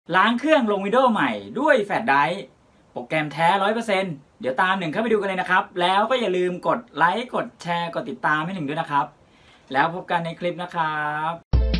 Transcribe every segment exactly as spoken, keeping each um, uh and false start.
ล้างเครื่องลง Windows ใหม่ด้วยแฟลชไดรฟ์โปรแกรมแท้ ร้อยเปอร์เซ็นต์ เดี๋ยวตามหนึ่งเข้าไปดูกันเลยนะครับแล้วก็อย่าลืมกดไลค์กดแชร์กดติดตามให้หนึ่งด้วยนะครับแล้วพบกันในคลิปนะครับ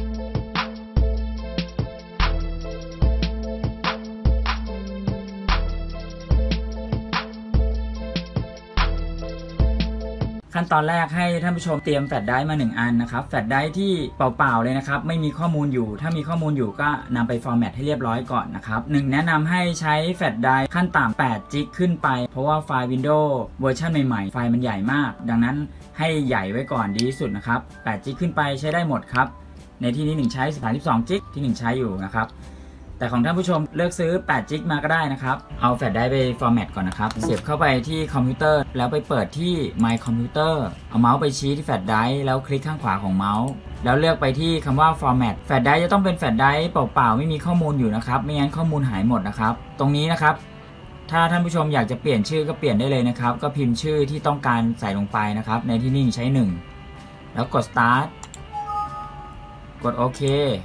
ขั้นตอนแรกให้ท่านผู้ชมเตรียมแฟลชไดรฟ์มาหนึ่งอันนะครับแฟลชไดรฟ์ที่เปล่าๆเลยนะครับไม่มีข้อมูลอยู่ถ้ามีข้อมูลอยู่ก็นำไปฟอร์แมตให้เรียบร้อยก่อนนะครับหนึ่งแนะนำให้ใช้แฟลชไดรฟ์ขั้นต่ำแปดจิกขึ้นไปเพราะว่าไฟล์ Windows เวอร์ชันใหม่ๆไฟล์มันใหญ่มากดังนั้นให้ใหญ่ไว้ก่อนดีที่สุดนะครับแปดจิกขึ้นไปใช้ได้หมดครับในที่นี้หนึ่งใช้สามสิบสองจิกที่หนึ่งใช้อยู่นะครับแต่ของท่านผู้ชมเลือกซื้อแปดจิกมาก็ได้นะครับเอาแฟลชไดรฟ์ไปฟอร์แมตก่อนนะครับเสียบเข้าไปที่คอมพิวเตอร์แล้วไปเปิดที่ My Computer เอาเมาส์ไปชี้ที่แฟลชไดรฟ์แล้วคลิกข้างขวาของเมาส์แล้วเลือกไปที่คำว่า Format แฟลชไดรฟ์จะต้องเป็นแฟลชไดรฟ์เปล่าๆไม่มีข้อมูลอยู่นะครับไม่งั้นข้อมูลหายหมดนะครับตรงนี้นะครับถ้าท่านผู้ชมอยากจะเปลี่ยนชื่อก็เปลี่ยนได้เลยนะครับก็พิมพ์ชื่อที่ต้องการใส่ลงไปนะครับในที่นี่ใช้หนึ่งแล้วกด Start กดโอเค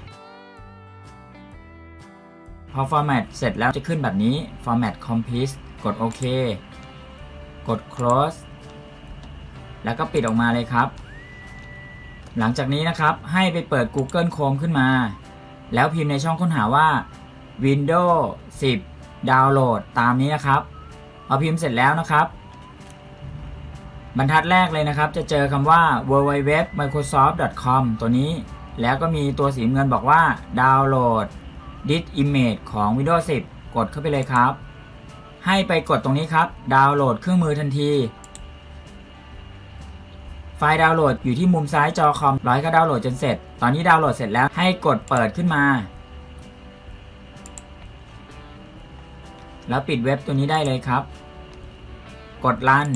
พอ Format เสร็จแล้วจะขึ้นแบบนี้ Format Complete กดโอเคกด Close แล้วก็ปิดออกมาเลยครับหลังจากนี้นะครับให้ไปเปิด Google Chrome ขึ้นมาแล้วพิมพ์ในช่องค้นหาว่า Windows สิบ Download ตามนี้นะครับพอพิมพ์เสร็จแล้วนะครับบรรทัดแรกเลยนะครับจะเจอคำว่า ดับเบิลยู ดับเบิลยู ดับเบิลยู ดอท ไมโครซอฟท์ ดอท คอม ตัวนี้แล้วก็มีตัวสีเงินบอกว่า Download This Image ของ Windows สิบ กดเข้าไปเลยครับให้ไปกดตรงนี้ครับดาวน์โหลดเครื่องมือทันทีไฟล์ดาวน์โหลดอยู่ที่มุมซ้ายจอคอมรอให้เขาดาวน์โหลดจนเสร็จตอนนี้ดาวน์โหลดเสร็จแล้วให้กดเปิดขึ้นมาแล้วปิดเว็บตัวนี้ได้เลยครับกดรัน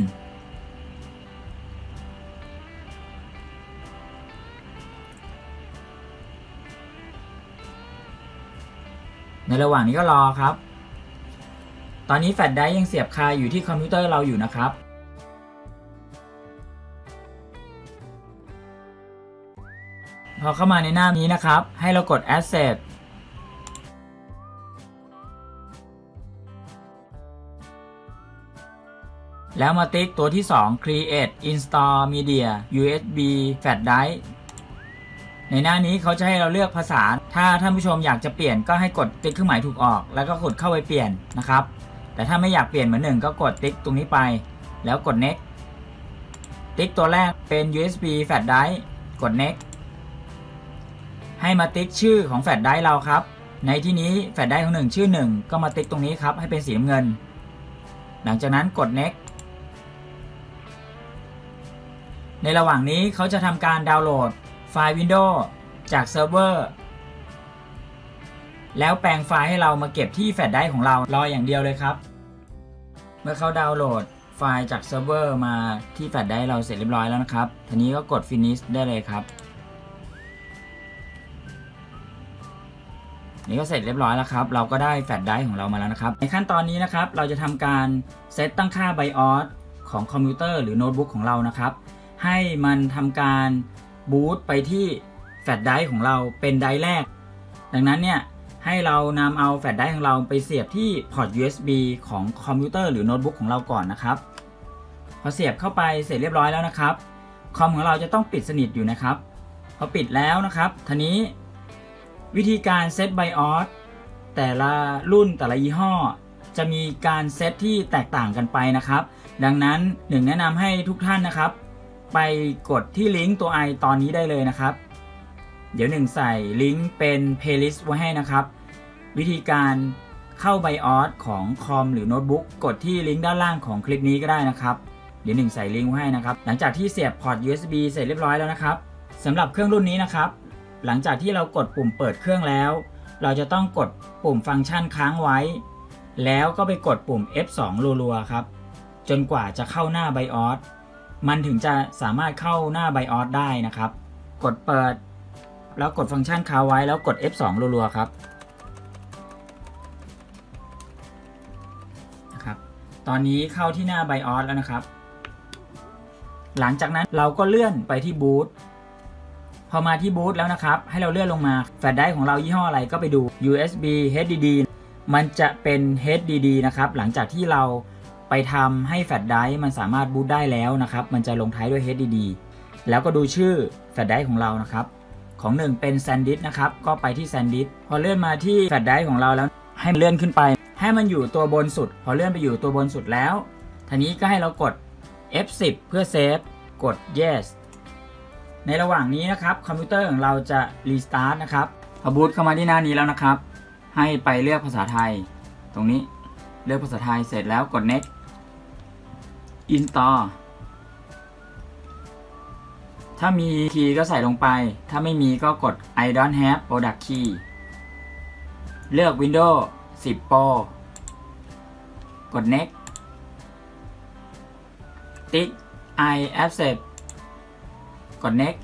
ในระหว่างนี้ก็รอครับตอนนี้แฟลชไดรฟ์ยังเสียบคาอยู่ที่คอมพิวเตอร์เราอยู่นะครับพอเข้ามาในหน้านี้นะครับให้เรากด Accept แล้วมาติ๊กตัวที่สอง Create Install Media ยู เอส บี Flash Drive ในหน้านี้เขาจะให้เราเลือกภาษาถ้าท่านผู้ชมอยากจะเปลี่ยนก็ให้กดติ๊กเครื่องหมายถูกออกแล้วก็กดเข้าไปเปลี่ยนนะครับแต่ถ้าไม่อยากเปลี่ยนเหมือนหนึ่งก็กดติ๊กตรงนี้ไปแล้วกด Next ติ๊กตัวแรกเป็น ยู เอส บี Flash Drive กด Next ให้มาติ๊กชื่อของแฟลชไดรฟ์เราครับในที่นี้แฟลชไดรฟ์ของหนึ่งชื่อหนึ่งก็มาติ๊กตรงนี้ครับให้เป็นสีน้ำเงินหลังจากนั้นกด Next ในระหว่างนี้เขาจะทำการดาวน์โหลดไฟล์ Windows จากเซิร์ฟเวอร์แล้วแปลงไฟล์ให้เรามาเก็บที่แฟลชไดรฟ์ของเรารออย่างเดียวเลยครับเมื่อเขาดาวน์โหลดไฟล์จากเซิร์ฟเวอร์มาที่แฟลชไดรฟ์เราเสร็จเรียบร้อยแล้วนะครับทีนี้ก็กด Finish ได้เลยครับนี่ก็เสร็จเรียบร้อยแล้วครับเราก็ได้แฟลชไดรฟ์ของเรามาแล้วนะครับในขั้นตอนนี้นะครับเราจะทำการเซตตั้งค่า ไบออส ของคอมพิวเตอร์หรือโน้ตบุ๊กของเรานะครับให้มันทำการบูตไปที่แฟลชไดรฟ์ของเราเป็นไดรฟ์แรกดังนั้นเนี่ยให้เรานำเอาแฟลชไดรฟ์ของเราไปเสียบที่พอร์ต ยู เอส บี ของคอมพิวเตอร์หรือโน้ตบุ๊กของเราก่อนนะครับพอเสียบเข้าไปเสร็จเรียบร้อยแล้วนะครับคอมของเราจะต้องปิดสนิทอยู่นะครับพอปิดแล้วนะครับทีนี้วิธีการเซต ไบออส แต่ละรุ่นแต่ละยี่ห้อจะมีการเซตที่แตกต่างกันไปนะครับดังนั้นหนึ่งแนะนำให้ทุกท่านนะครับไปกดที่ลิงก์ตัว i ตอนนี้ได้เลยนะครับเดี๋ยวหนึ่งใส่ลิงก์เป็น Playlist ไว้ให้นะครับวิธีการเข้า ไบออส ของคอมหรือโน้ตบุ๊กกดที่ลิงก์ด้านล่างของคลิปนี้ก็ได้นะครับเดี๋ยวหนึ่งใส่ลิงก์ไว้ให้นะครับหลังจากที่เสียบพอร์ต ยู เอส บี เสร็จเรียบร้อยแล้วนะครับสำหรับเครื่องรุ่นนี้นะครับหลังจากที่เรากดปุ่มเปิดเครื่องแล้วเราจะต้องกดปุ่มฟังก์ชันค้างไว้แล้วก็ไปกดปุ่ม เอฟ สอง รัวๆครับจนกว่าจะเข้าหน้า ไบออส มันถึงจะสามารถเข้าหน้า ไบออส ได้นะครับกดเปิดแล้วกดฟังก์ชันค้างไว้แล้วกด เอฟ สอง รัวๆครับนะครับตอนนี้เข้าที่หน้า ไบออส แล้วนะครับหลังจากนั้นเราก็เลื่อนไปที่บูตพอมาที่บูตแล้วนะครับให้เราเลื่อนลงมาแฟลชไดรฟ์ของเรายี่ห้ออะไรก็ไปดู ยู เอส บี เอช ดี ดี มันจะเป็น เอช ดี ดี นะครับหลังจากที่เราไปทำให้แฟลชไดรฟ์มันสามารถบูตได้แล้วนะครับมันจะลงท้ายด้วย เอช ดี ดี แล้วก็ดูชื่อแฟลชไดรฟ์ของเรานะครับของหนึ่งเป็น SanDisk นะครับก็ไปที่ SanDisk พอเลื่อนมาที่แฟลชไดรฟ์ของเราแล้วให้มันเลื่อนขึ้นไปให้มันอยู่ตัวบนสุดพอเลื่อนไปอยู่ตัวบนสุดแล้วทีนี้ก็ให้เรากด เอฟ สิบ เพื่อเซฟกด yes ในระหว่างนี้นะครับคอมพิวเตอร์ของเราจะ restart นะครับพอบูตเข้ามาที่หน้านี้แล้วนะครับให้ไปเลือกภาษาไทยตรงนี้เลือกภาษาไทยเสร็จแล้วกด next install ถ้ามีคีย์ก็ใส่ลงไปถ้าไม่มีก็กด I don't have product key เลือก Windows สิบ Pro กด next ติ๊ก I accept กด next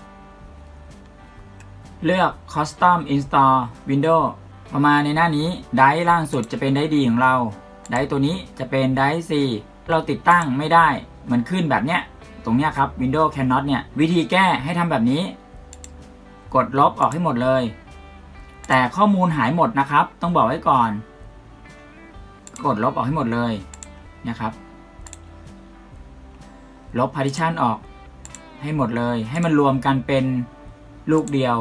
เลือก custom install Windows พอมาในหน้านี้ไดรฟ์ล่างสุดจะเป็นไดรฟ์ดีของเราไดรฟ์ตัวนี้จะเป็นไดรฟ์ C เราติดตั้งไม่ได้มันขึ้นแบบเนี้ยตรงเนี้ยครับ Windows cannot เนี่ยวิธีแก้ให้ทำแบบนี้กดลบออกให้หมดเลยแต่ข้อมูลหายหมดนะครับต้องบอกไว้ก่อนกดลบออกให้หมดเลยนะครับลบ partition ออกให้หมดเลยให้มันรวมกันเป็นลูกเดียว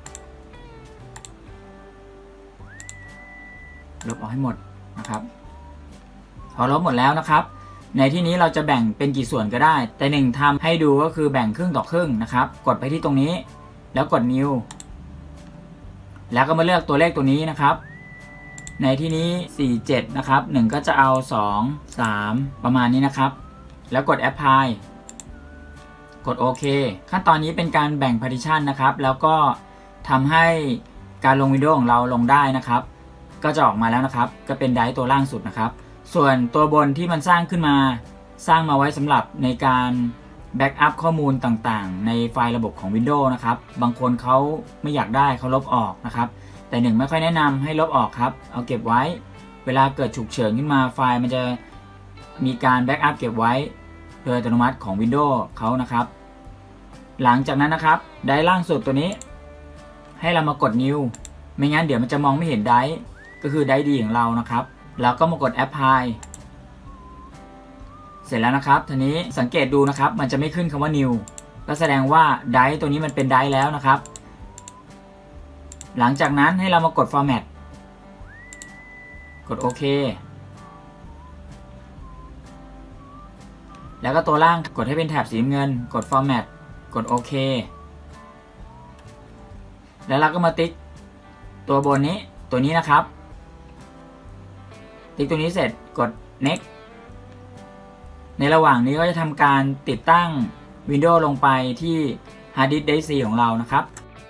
ลบออกให้หมดนะครับพอลบหมดแล้วนะครับในที่นี้เราจะแบ่งเป็นกี่ส่วนก็ได้แต่หนึ่งทำให้ดูก็คือแบ่งครึ่งต่อครึ่งนะครับกดไปที่ตรงนี้แล้วกด new แล้วก็มาเลือกตัวเลขตัวนี้นะครับในที่นี้สี่สิบเจ็ดนะครับหนึ่งก็จะเอาสอง สามประมาณนี้นะครับแล้วกด apply กดโอเคขั้นตอนนี้เป็นการแบ่ง partition นะครับแล้วก็ทำให้การลงวิดีโอของเราลงได้นะครับก็จะออกมาแล้วนะครับก็เป็นไดรฟ์ตัวล่างสุดนะครับส่วนตัวบนที่มันสร้างขึ้นมาสร้างมาไว้สำหรับในการแบ็กอัพข้อมูลต่างๆในไฟล์ระบบของ Windows นะครับบางคนเขาไม่อยากได้เขาลบออกนะครับแต่หนึ่งไม่ค่อยแนะนำให้ลบออกครับเอาเก็บไว้เวลาเกิดฉุกเฉินขึ้นมาไฟล์มันจะมีการแบ็กอัพเก็บไว้โดยอัตโนมัติของ Windows เขานะครับหลังจากนั้นนะครับไดรฟ์ล่างสุดตัวนี้ให้เรามากด New ไม่งั้นเดี๋ยวมันจะมองไม่เห็นไดรฟ์ก็คือไดรฟ์ดีของเรานะครับแล้วก็มากด Apply เสร็จแล้วนะครับทีนี้สังเกตดูนะครับมันจะไม่ขึ้นคำว่า New ก็แสดงว่าไดรฟ์ตัวนี้มันเป็นไดรฟ์แล้วนะครับหลังจากนั้นให้เรามากด Format กดโอเคแล้วก็ตัวล่างกดให้เป็นแถบสีเงินกด Format กดโอเคแล้วเราก็มาติ๊กตัวบนนี้ตัวนี้นะครับติ๊กตัวนี้เสร็จกด next ในระหว่างนี้ก็จะทำการติดตั้ง Windows ลงไปที่ Hard Disk Drive C ของเรานะครับ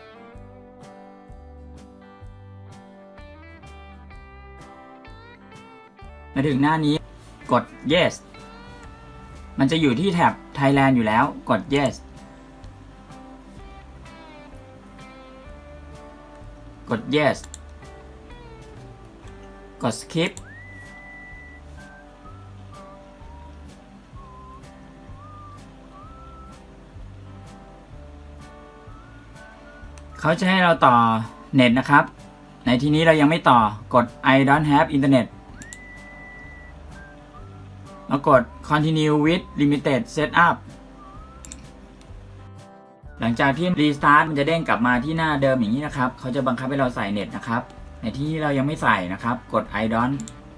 มาถึงหน้านี้กด yes มันจะอยู่ที่แถบ Thailand อยู่แล้วกด yes กด yes กด skip เขาจะให้เราต่อเน็ตนะครับในที่นี้เรายังไม่ต่อกด I don't have internet แล้วกด continue with limited setup หลังจากที่ restart มันจะเด้งกลับมาที่หน้าเดิมอย่างนี้นะครับเขาจะบังคับให้เราใส่เน็ตนะครับในที่นี้เรายังไม่ใส่นะครับกด I don't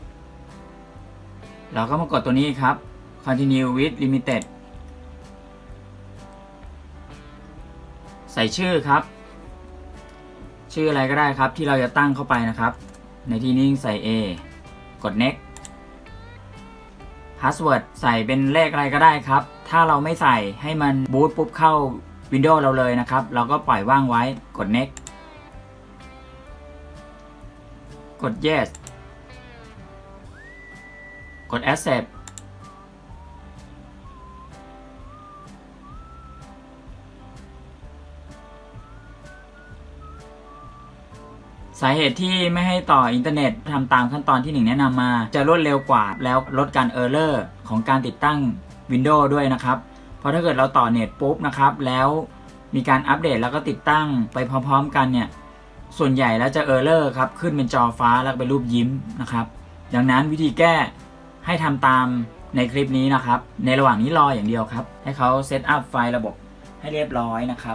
เราก็มากดตัวนี้ครับ continue with limited ใส่ชื่อครับชื่ออะไรก็ได้ครับที่เราจะตั้งเข้าไปนะครับในที่นี้ใส่ A กด next password ใส่เป็นเลขอะไรก็ได้ครับถ้าเราไม่ใส่ให้มันบูตปุ๊บเข้า Windows เราเลยนะครับเราก็ปล่อยว่างไว้กด next กด yes กด accept สาเหตุที่ไม่ให้ต่ออินเทอร์เน็ตทำตามขั้นตอนที่หนึ่งแนะนำมาจะรวดเร็วกว่าแล้วลดการเออร์เลอร์ของการติดตั้ง Windows ด้วยนะครับเพราะถ้าเกิดเราต่อเน็ตปุ๊บนะครับแล้วมีการอัปเดตแล้วก็ติดตั้งไปพร้อมๆกันเนี่ยส่วนใหญ่แล้วจะเออร์เลอร์ครับขึ้นเป็นจอฟ้าแล้วเป็นรูปยิ้มนะครับดังนั้นวิธีแก้ให้ทำตามในคลิปนี้นะครับในระหว่างนี้รออย่างเดียวครับให้เขาเซตอัพไฟล์ระบบให้เรียบร้อยนะครับ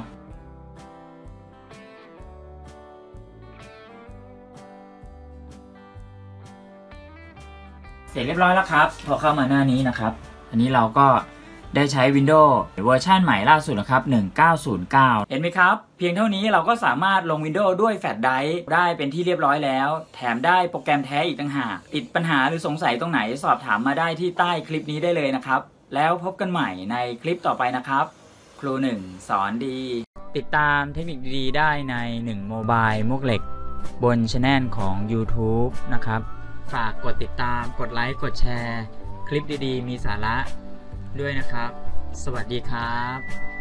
เสร็จเรียบร้อยแล้วครับพอเข้ามาหน้านี้นะครับอันนี้เราก็ได้ใช้ Windows เวอร์ชันใหม่ล่าสุดนะครับหนึ่งเก้าศูนย์เก้าเห็นไหมครับเพียงเท่านี้เราก็สามารถลง Windows ด้วยแฟลชไดรฟ์ได้เป็นที่เรียบร้อยแล้วแถมได้โปรแกรมแท้อีกต่างหากติดปัญหาหรือสงสัยตรงไหนสอบถามมาได้ที่ใต้คลิปนี้ได้เลยนะครับแล้วพบกันใหม่ในคลิปต่อไปนะครับครูหนึ่งสอนดีติดตามเทคนิคดีๆได้ในหนึ่งโมบายมวกเหล็กบน Channel ของ YouTube นะครับฝากกดติดตามกดไลค์กดแชร์คลิปดีๆมีสาระด้วยนะครับสวัสดีครับ